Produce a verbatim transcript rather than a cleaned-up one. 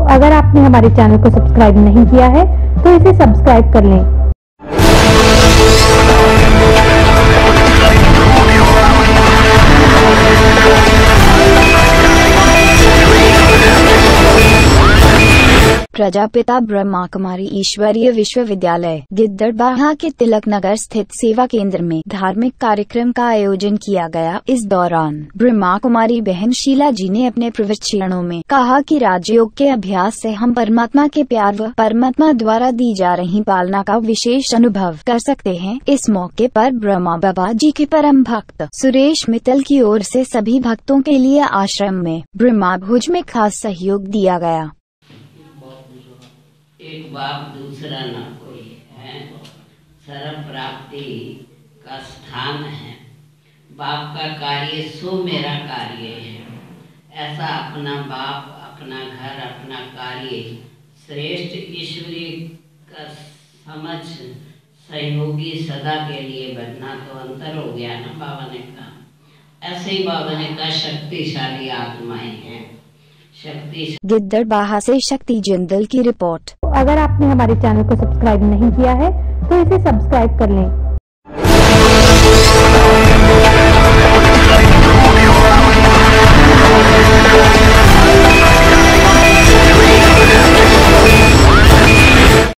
अगर आपने हमारे चैनल को सब्सक्राइब नहीं किया है तो इसे सब्सक्राइब कर लें। प्रजापिता ब्रह्मा कुमारी ईश्वरीय विश्वविद्यालय गिद्दड़बाहा के तिलक नगर स्थित सेवा केंद्र में धार्मिक कार्यक्रम का आयोजन किया गया। इस दौरान ब्रह्मा कुमारी बहन शीला जी ने अपने प्रवचनों में कहा कि राजयोग के अभ्यास से हम परमात्मा के प्यार व परमात्मा द्वारा दी जा रही पालना का विशेष अनुभव कर सकते हैं। इस मौके पर ब्रह्मा बाबा जी के परम भक्त सुरेश मित्तल की ओर से सभी भक्तों के लिए आश्रम में ब्रह्मा भोज में खास सहयोग दिया गया। एक बाप दूसरा न कोई है, सर्व प्राप्ति का स्थान है। बाप का कार्य सो मेरा कार्य है। ऐसा अपना बाप, अपना घर, अपना कार्य श्रेष्ठ ईश्वरी का समझ सहयोगी सदा के लिए बनना तो अंतर हो गया ना। बाबा ने कहा ऐसे ही बाबा ने कहा शक्तिशाली आत्माएं हैं। शक्ति गिद्दड़बाहा से शक्ति जिंदल की रिपोर्ट। अगर आपने हमारे चैनल को सब्सक्राइब नहीं किया है तो इसे सब्सक्राइब कर लें।